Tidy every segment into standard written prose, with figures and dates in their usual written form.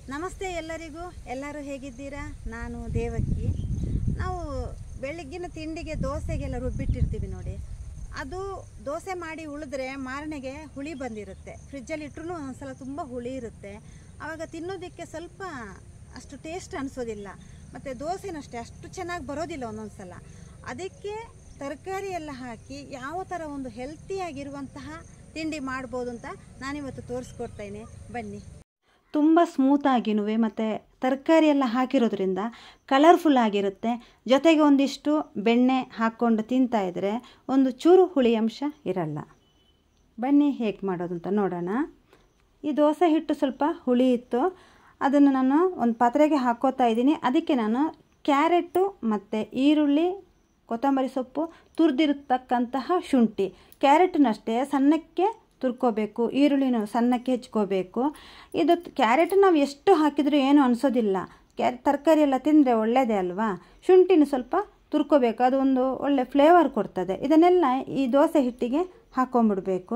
ನಮಸ್ತೆ ಎಲ್ಲರಿಗೂ. ಎಲ್ಲರೂ ಹೇಗಿದ್ದೀರಾ? ನಾನು ದೇವಕಿ. ನಾವು ಬೆಳಗ್ಗಿನ ತಿಂಡಿಗೆ ದೋಸೆಗೆಲ್ಲ ರುಬ್ಬಿಟ್ಟಿರ್ತೀವಿ ನೋಡಿ. ಅದು ದೋಸೆ ಮಾಡಿ ಉಳಿದ್ರೆ ಮಾರನೆಗೆ ಹುಳಿ ಬಂದಿರುತ್ತೆ. ಫ್ರಿಜ್ಜಲ್ಲಿ ಇಟ್ಟರೂ ಒಂದ್ಸಲ ತುಂಬ ಹುಳಿ ಇರುತ್ತೆ. ಆವಾಗ ತಿನ್ನೋದಕ್ಕೆ ಸ್ವಲ್ಪ ಅಷ್ಟು ಟೇಸ್ಟ್ ಅನಿಸೋದಿಲ್ಲ. ಮತ್ತು ದೋಸೆನಷ್ಟೇ ಅಷ್ಟು ಚೆನ್ನಾಗಿ ಬರೋದಿಲ್ಲ ಒಂದೊಂದು ಸಲ. ಅದಕ್ಕೆ ತರಕಾರಿ ಎಲ್ಲ ಹಾಕಿ ಯಾವ ಥರ ಒಂದು ಹೆಲ್ತಿಯಾಗಿರುವಂತಹ ತಿಂಡಿ ಮಾಡ್ಬೋದು ಅಂತ ನಾನಿವತ್ತು ತೋರಿಸ್ಕೊಡ್ತೇನೆ, ಬನ್ನಿ. ತುಂಬ ಸ್ಮೂತಾಗಿನೂ ಮತ್ತು ತರಕಾರಿ ಎಲ್ಲ ಹಾಕಿರೋದ್ರಿಂದ ಕಲರ್ಫುಲ್ ಆಗಿರುತ್ತೆ. ಜೊತೆಗೆ ಒಂದಿಷ್ಟು ಬೆಣ್ಣೆ ಹಾಕ್ಕೊಂಡು ತಿಂತಾಯಿದ್ರೆ ಒಂದು ಚೂರು ಹುಳಿ ಅಂಶ ಇರಲ್ಲ. ಬನ್ನಿ ಹೇಗೆ ಮಾಡೋದು ಅಂತ ನೋಡೋಣ. ಈ ದೋಸೆ ಹಿಟ್ಟು ಸ್ವಲ್ಪ ಹುಳಿ ಇತ್ತು, ಅದನ್ನು ನಾನು ಒಂದು ಪಾತ್ರೆಗೆ ಹಾಕೋತಾ ಇದ್ದೀನಿ. ಅದಕ್ಕೆ ನಾನು ಕ್ಯಾರೆಟು ಮತ್ತು ಈರುಳ್ಳಿ, ಕೊತ್ತಂಬರಿ ಸೊಪ್ಪು, ತುರಿದಿರತಕ್ಕಂತಹ ಶುಂಠಿ, ಕ್ಯಾರೆಟನ್ನಷ್ಟೇ ಸಣ್ಣಕ್ಕೆ ತುರ್ಕೋಬೇಕು, ಈರುಳ್ಳಿನೂ ಸಣ್ಣಕ್ಕೆ ಹೆಚ್ಕೋಬೇಕು. ಇದು ಕ್ಯಾರೆಟ್ ನಾವು ಎಷ್ಟು ಹಾಕಿದರೂ ಏನೂ ಅನಿಸೋದಿಲ್ಲ. ತರಕಾರಿ ಎಲ್ಲ ತಿಂದರೆ ಒಳ್ಳೆಯದೇ ಅಲ್ವಾ. ಶುಂಠಿನೂ ಸ್ವಲ್ಪ ತುರ್ಕೋಬೇಕು, ಅದು ಒಂದು ಒಳ್ಳೆ ಫ್ಲೇವರ್ ಕೊಡ್ತದೆ. ಇದನ್ನೆಲ್ಲ ಈ ದೋಸೆ ಹಿಟ್ಟಿಗೆ ಹಾಕ್ಕೊಂಬಿಡ್ಬೇಕು.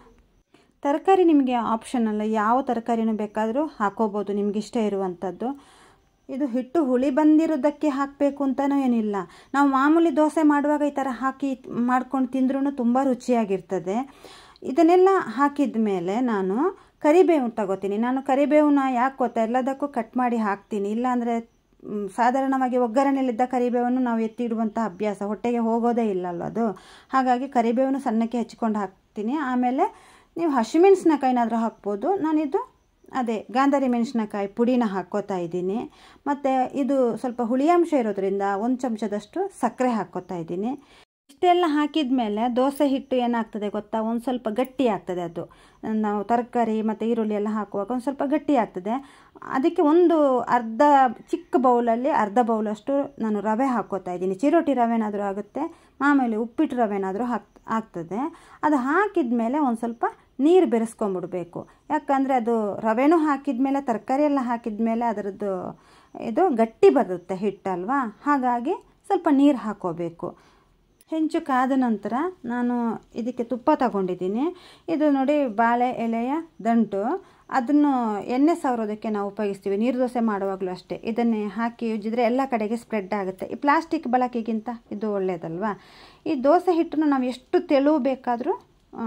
ತರಕಾರಿ ನಿಮಗೆ ಆಪ್ಷನಲ್ಲ, ಯಾವ ತರಕಾರಿನೂ ಬೇಕಾದರೂ ಹಾಕೋಬೋದು ನಿಮ್ಗೆ ಇಷ್ಟ ಇರುವಂಥದ್ದು. ಇದು ಹಿಟ್ಟು ಹುಳಿ ಬಂದಿರೋದಕ್ಕೆ ಹಾಕಬೇಕು ಅಂತಲೂ ಏನಿಲ್ಲ. ನಾವು ಮಾಮೂಲಿ ದೋಸೆ ಮಾಡುವಾಗ ಈ ಥರ ಹಾಕಿ ಮಾಡ್ಕೊಂಡು ತಿಂದ್ರೂ ತುಂಬ ರುಚಿಯಾಗಿರ್ತದೆ. ಇದನ್ನೆಲ್ಲ ಹಾಕಿದ ಮೇಲೆ ನಾನು ಕರಿಬೇವು ತಗೋತೀನಿ. ನಾನು ಕರಿಬೇವನ್ನ ಯಾಕೆ ಗೊತ್ತಾ, ಎಲ್ಲದಕ್ಕೂ ಕಟ್ ಮಾಡಿ ಹಾಕ್ತೀನಿ. ಇಲ್ಲಾಂದರೆ ಸಾಧಾರಣವಾಗಿ ಒಗ್ಗರಣೆಯಲ್ಲಿದ್ದ ಕರಿಬೇವನ್ನು ನಾವು ಎತ್ತಿಡುವಂಥ ಅಭ್ಯಾಸ, ಹೊಟ್ಟೆಗೆ ಹೋಗೋದೇ ಇಲ್ಲಲ್ಲ ಅದು. ಹಾಗಾಗಿ ಕರಿಬೇವನ್ನು ಸಣ್ಣಕ್ಕೆ ಹೆಚ್ಕೊಂಡು ಹಾಕ್ತೀನಿ. ಆಮೇಲೆ ನೀವು ಹಸಿಮೆಣಸಿನಕಾಯಿನಾದರೂ ಹಾಕ್ಬೋದು. ನಾನಿದು ಗಾಂಧಾರಿ ಮೆಣಸಿನಕಾಯಿ ಪುಡಿನ ಹಾಕ್ಕೋತಾ ಇದ್ದೀನಿ. ಮತ್ತು ಇದು ಸ್ವಲ್ಪ ಹುಳಿಯಂಶ ಇರೋದ್ರಿಂದ 1 ಚಮಚದಷ್ಟು ಸಕ್ಕರೆ ಹಾಕ್ಕೋತಾ ಇದ್ದೀನಿ. ಇಷ್ಟೆಲ್ಲ ಹಾಕಿದ ಮೇಲೆ ದೋಸೆ ಹಿಟ್ಟು ಏನಾಗ್ತದೆ ಗೊತ್ತಾ, ಒಂದು ಸ್ವಲ್ಪ ಗಟ್ಟಿ ಆಗ್ತದೆ. ಅದು ನಾವು ತರಕಾರಿ ಮತ್ತು ಈರುಳ್ಳಿ ಎಲ್ಲ ಹಾಕುವಾಗ ಒಂದು ಸ್ವಲ್ಪ ಗಟ್ಟಿ ಆಗ್ತದೆ. ಅದಕ್ಕೆ ಒಂದು ಚಿಕ್ಕ ಬೌಲಲ್ಲಿ ಅರ್ಧ ಬೌಲಷ್ಟು ನಾನು ರವೆ ಹಾಕ್ಕೋತಾ ಇದ್ದೀನಿ. ಚಿರೋಟಿ ರವೆನಾದರೂ ಆಗುತ್ತೆ, ಮಾಮೂಲಿ ಉಪ್ಪಿಟ್ಟು ರವೆನಾದರೂ ಆಗ್ತದೆ. ಅದು ಹಾಕಿದ ಮೇಲೆ ಒಂದು ಸ್ವಲ್ಪ ನೀರು ಬೆರೆಸ್ಕೊಂಬಿಡ್ಬೇಕು. ಯಾಕಂದರೆ ಅದು ರವೆನೂ ಹಾಕಿದ ಮೇಲೆ, ತರಕಾರಿ ಎಲ್ಲ ಹಾಕಿದ ಮೇಲೆ ಅದರದ್ದು ಇದು ಗಟ್ಟಿ ಬರುತ್ತೆ ಹಿಟ್ಟಲ್ವಾ. ಹಾಗಾಗಿ ಸ್ವಲ್ಪ ನೀರು ಹಾಕ್ಕೋಬೇಕು. ಹೆಂಚು ಕಾದ ನಂತರ ನಾನು ಇದಕ್ಕೆ ತುಪ್ಪ ತಗೊಂಡಿದ್ದೀನಿ. ಇದು ನೋಡಿ ಬಾಳೆ ಎಲೆಯ ದಂಟು, ಅದನ್ನು ಎಣ್ಣೆ ಸವರೋದಕ್ಕೆ ನಾವು ಉಪಯೋಗಿಸ್ತೀವಿ. ನೀರು ದೋಸೆ ಮಾಡುವಾಗಲೂ ಅಷ್ಟೇ. ಇದನ್ನೇ ಹಾಕಿ ಉಜ್ಜಿದ್ರೆ ಎಲ್ಲ ಕಡೆಗೆ ಸ್ಪ್ರೆಡ್ ಆಗುತ್ತೆ. ಈ ಪ್ಲಾಸ್ಟಿಕ್ ಬಳಕೆಗಿಂತ ಇದು ಒಳ್ಳೆಯದಲ್ವಾ. ಈ ದೋಸೆ ಹಿಟ್ಟನ್ನು ನಾವು ಎಷ್ಟು ತೆಳು ಬೇಕಾದರೂ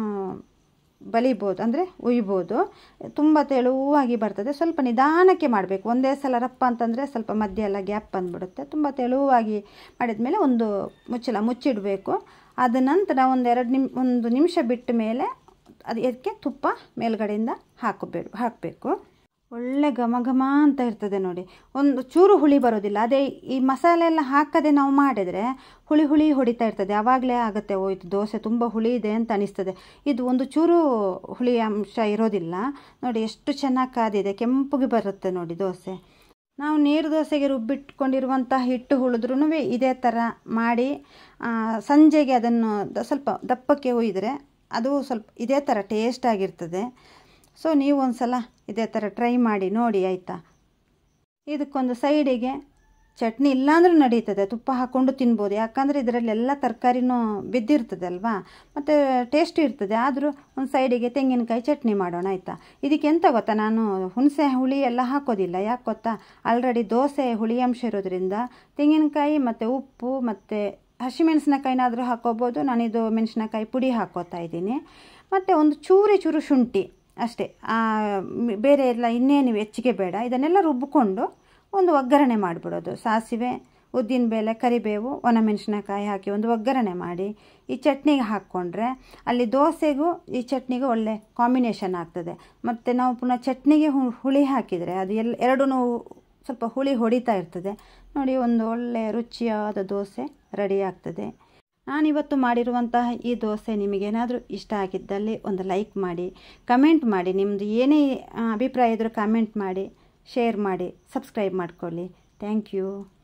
ಬಲಿಬೋದು, ಅಂದರೆ ಉಯ್ಬೋದು. ತುಂಬ ತೆಳುವಾಗಿ ಬರ್ತದೆ. ಸ್ವಲ್ಪ ನಿಧಾನಕ್ಕೆ ಮಾಡಬೇಕು. ಒಂದೇ ಸಲ ರಪ್ಪ ಅಂತಂದರೆ ಸ್ವಲ್ಪ ಮಧ್ಯೆ ಎಲ್ಲ ಗ್ಯಾಪ್ ಬಂದುಬಿಡುತ್ತೆ. ತುಂಬ ತೆಳುವಾಗಿ ಮಾಡಿದ್ಮೇಲೆ ಒಂದು ಮುಚ್ಚಳ ಮುಚ್ಚಿಡಬೇಕು. ಅದ ನಂತರ ಒಂದು ನಿಮಿಷ ಬಿಟ್ಟ ಮೇಲೆ ಅದಕ್ಕೆ ತುಪ್ಪ ಮೇಲ್ಗಡೆಯಿಂದ ಹಾಕಬೇಕು. ಒಳ್ಳೆ ಘಮ ಘಮ ಅಂತ ಇರ್ತದೆ ನೋಡಿ. ಒಂದು ಚೂರು ಹುಳಿ ಬರೋದಿಲ್ಲ. ಅದೇ ಈ ಮಸಾಲೆ ಎಲ್ಲ ಹಾಕದೆ ನಾವು ಮಾಡಿದರೆ ಹುಳಿ ಹೊಡಿತಾ ಇರ್ತದೆ. ಆವಾಗಲೇ ಆಗುತ್ತೆ, ಇದು ದೋಸೆ ತುಂಬ ಹುಳಿ ಇದೆ ಅಂತ ಅನಿಸ್ತದೆ. ಇದು ಒಂದು ಚೂರು ಹುಳಿ ಅಂಶ ಇರೋದಿಲ್ಲ ನೋಡಿ. ಎಷ್ಟು ಚೆನ್ನಾಗಿ ಕಾದಿದೆ, ಕೆಂಪಗೆ ಬರುತ್ತೆ ನೋಡಿ ದೋಸೆ. ನಾವು ನೀರು ದೋಸೆಗೆ ರುಬ್ಬಿಟ್ಕೊಂಡಿರುವಂಥ ಹಿಟ್ಟು ಉಳಿದ್ರೂ ಇದೇ ಥರ ಮಾಡಿ ಸಂಜೆಗೆ ಅದನ್ನು ಸ್ವಲ್ಪ ದಪ್ಪಕ್ಕೆ ಹುಯ್ದರೆ ಅದು ಸ್ವಲ್ಪ ಇದೇ ಥರ ಟೇಸ್ಟ್ ಆಗಿರ್ತದೆ. ಸೊ ನೀವು ಒಂದು ಸಲ ಇದೇ ಥರ ಟ್ರೈ ಮಾಡಿ ನೋಡಿ, ಆಯಿತಾ. ಇದಕ್ಕೊಂದು ಸೈಡಿಗೆ ಚಟ್ನಿ ಇಲ್ಲಾಂದ್ರೂ ನಡೀತದೆ, ತುಪ್ಪ ಹಾಕ್ಕೊಂಡು ತಿನ್ಬೋದು. ಯಾಕಂದರೆ ಇದರಲ್ಲಿ ಎಲ್ಲ ತರಕಾರಿನೂ ಬಿದ್ದಿರ್ತದೆ ಅಲ್ವಾ, ಮತ್ತು ಟೇಸ್ಟ್ ಇರ್ತದೆ. ಆದರೂ ಒಂದು ಸೈಡಿಗೆ ತೆಂಗಿನಕಾಯಿ ಚಟ್ನಿ ಮಾಡೋಣ, ಆಯಿತಾ. ಇದಕ್ಕೆ ಎಂತ ಗೊತ್ತಾ, ನಾನು ಹುಣಸೆ ಹುಳಿ ಎಲ್ಲ ಹಾಕೋದಿಲ್ಲ. ಯಾಕೆ ಗೊತ್ತಾ, ಆಲ್ರೆಡಿ ದೋಸೆ ಹುಳಿ ಅಂಶ ಇರೋದ್ರಿಂದ ತೆಂಗಿನಕಾಯಿ ಮತ್ತು ಉಪ್ಪು ಮತ್ತು ಹಸಿಮೆಣಸಿನಕಾಯಿನಾದರೂ ಹಾಕೋಬೋದು. ನಾನಿದು ಮೆಣಸಿನಕಾಯಿ ಪುಡಿ ಹಾಕ್ಕೋತಾ ಇದ್ದೀನಿ. ಮತ್ತು ಒಂದು ಚೂರು ಶುಂಠಿ ಅಷ್ಟೇ, ಬೇರೆ ಎಲ್ಲ ಇನ್ನೇನು ಹೆಚ್ಚಿಗೆ ಬೇಡ. ಇದನ್ನೆಲ್ಲ ರುಬ್ಬಿಕೊಂಡು ಒಂದು ಒಗ್ಗರಣೆ ಮಾಡಿಬಿಡೋದು. ಸಾಸಿವೆ, ಉದ್ದಿನಬೇಳೆ, ಕರಿಬೇವು, ಒಣಮೆಣಸಿನಕಾಯಿ ಹಾಕಿ ಒಂದು ಒಗ್ಗರಣೆ ಮಾಡಿ ಈ ಚಟ್ನಿಗೆ ಹಾಕ್ಕೊಂಡ್ರೆ ಅಲ್ಲಿ ದೋಸೆಗೂ ಈ ಚಟ್ನಿಗೂ ಒಳ್ಳೆ ಕಾಂಬಿನೇಷನ್ ಆಗ್ತದೆ. ಮತ್ತು ನಾವು ಪುನಃ ಚಟ್ನಿಗೆ ಹುಳಿ ಹಾಕಿದರೆ ಅದು ಎರಡೂ ಸ್ವಲ್ಪ ಹುಳಿ ಹೊಡಿತಾ ಇರ್ತದೆ ನೋಡಿ. ಒಂದು ಒಳ್ಳೆ ರುಚಿಯಾದ ದೋಸೆ ರೆಡಿ ಆಗ್ತದೆ. ನಾನಿವತ್ತು ಮಾಡಿರುವಂತಹ ಈ ದೋಸೆ ನಿಮಗೇನಾದರೂ ಇಷ್ಟ ಆಗಿದ್ದಲ್ಲಿ ಒಂದು ಲೈಕ್ ಮಾಡಿ, ಕಮೆಂಟ್ ಮಾಡಿ. ನಿಮ್ಮದು ಏನೇ ಅಭಿಪ್ರಾಯ ಇದ್ದರೂ ಕಮೆಂಟ್ ಮಾಡಿ, ಶೇರ್ ಮಾಡಿ, ಸಬ್ಸ್ಕ್ರೈಬ್ ಮಾಡ್ಕೊಳ್ಳಿ. Thank you.